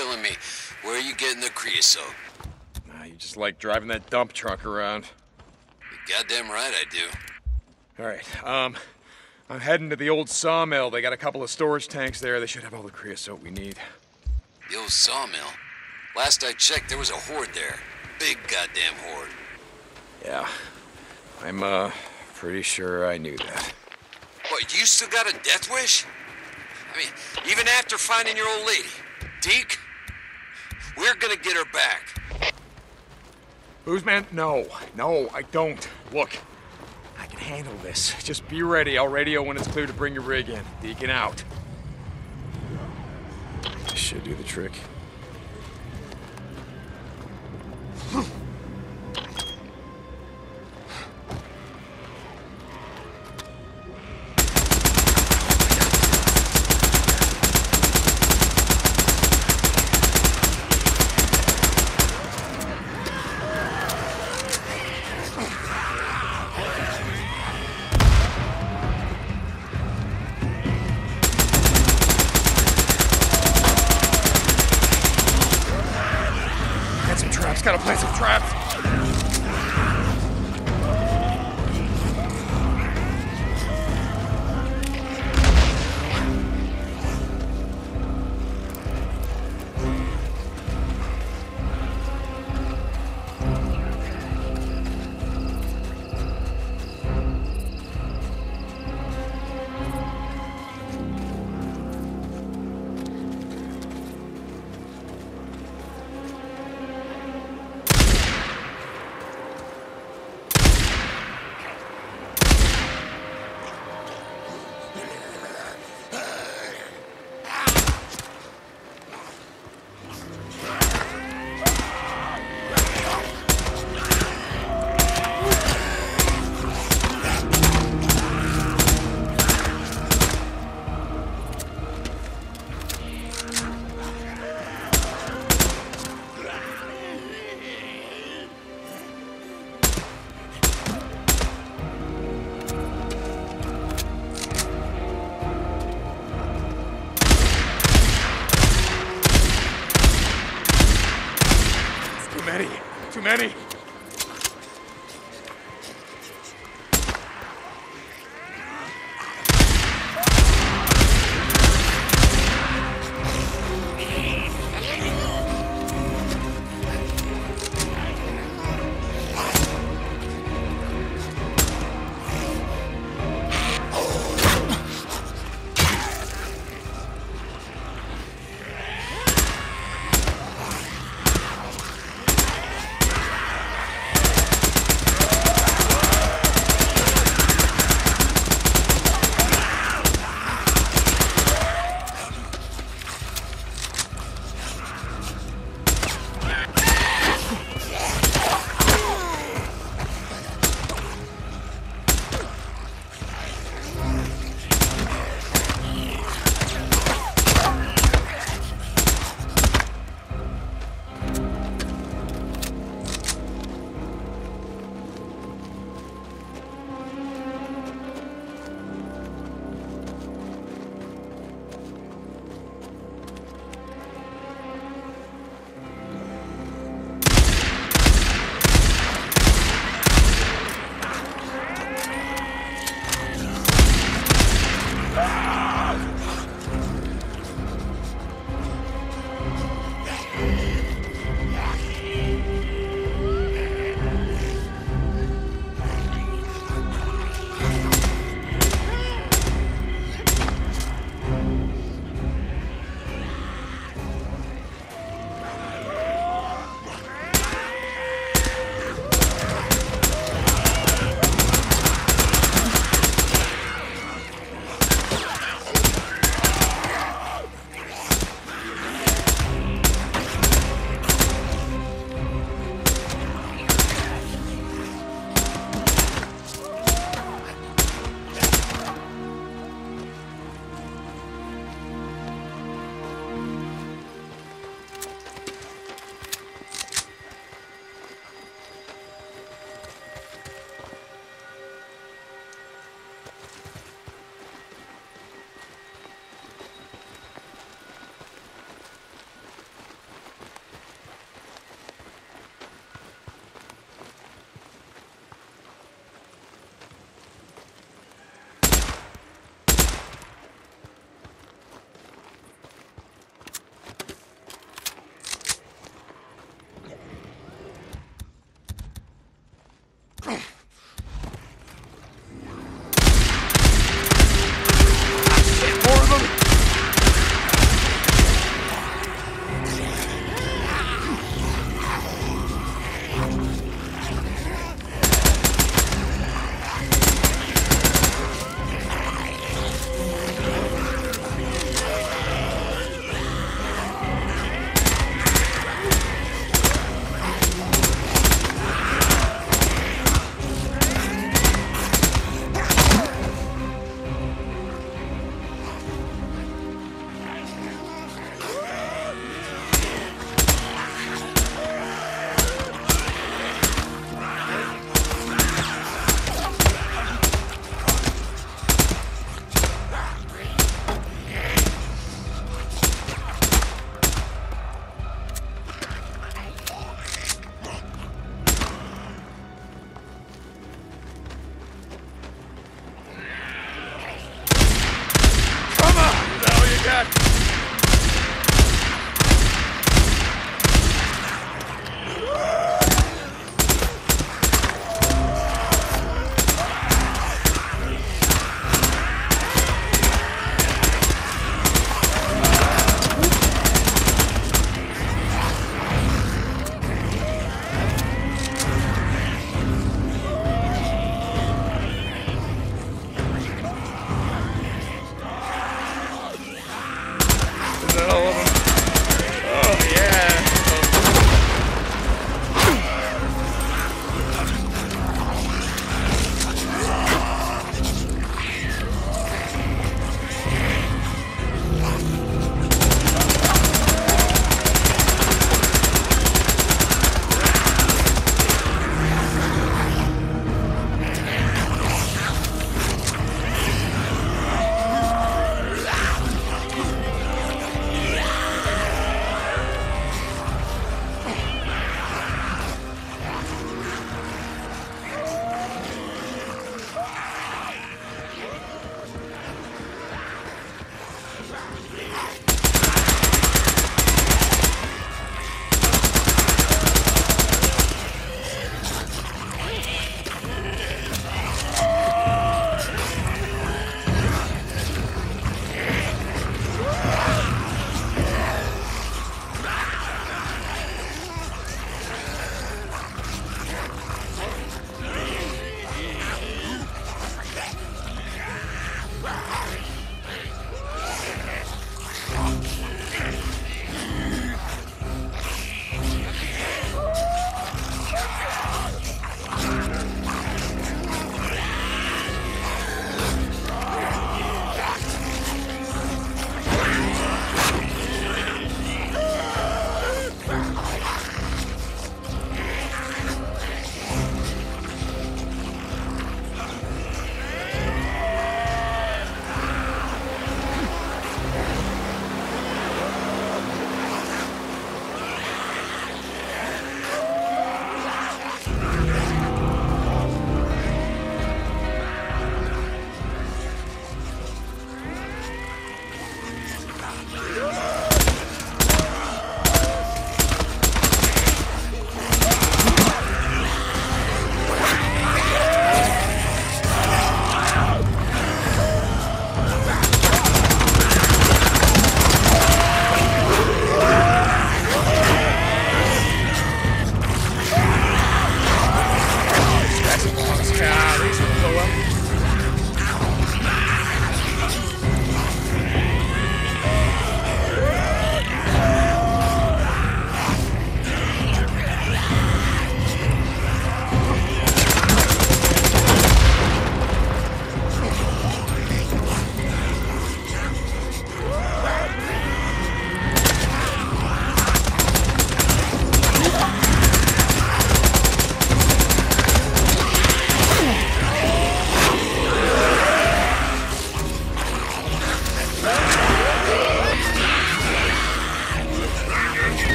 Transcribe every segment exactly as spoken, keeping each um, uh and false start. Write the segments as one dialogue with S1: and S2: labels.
S1: killing me. Where are you getting the creosote?
S2: Nah, you just like driving that dump truck around.
S1: You're goddamn right I do.
S2: All right, um, I'm heading to the old sawmill. They got a couple of storage tanks there. They should have all the creosote we need.
S1: The old sawmill? Last I checked, there was a horde there. Big goddamn horde.
S2: Yeah, I'm, uh, pretty sure I knew that.
S1: What, you still got a death wish? I mean, even after finding your old lady, Deke, we're gonna get her back.
S2: Who's man? No, no, I don't. Look, I can handle this. Just be ready. I'll radio when it's clear to bring your rig in. Deacon out. This should do the trick. Gotta plant some traps. Too many.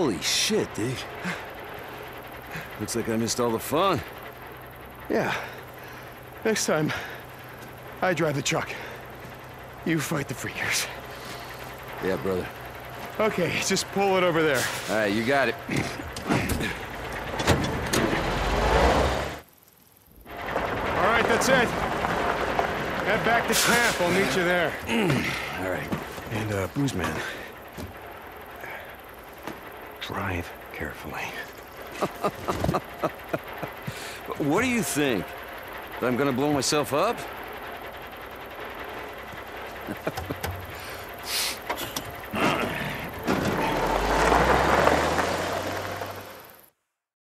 S3: Holy shit, dude. Looks like I missed all the fun.
S4: Yeah. Next time, I drive the truck. You fight the freakers.
S3: Yeah, brother.
S4: Okay, just pull it over there.
S3: All right, you got it.
S4: All right, that's it. Head back to camp. I'll meet you there.
S3: All right.
S4: And, uh, Booze Man, drive carefully.
S3: What do you think? That I'm gonna blow myself up?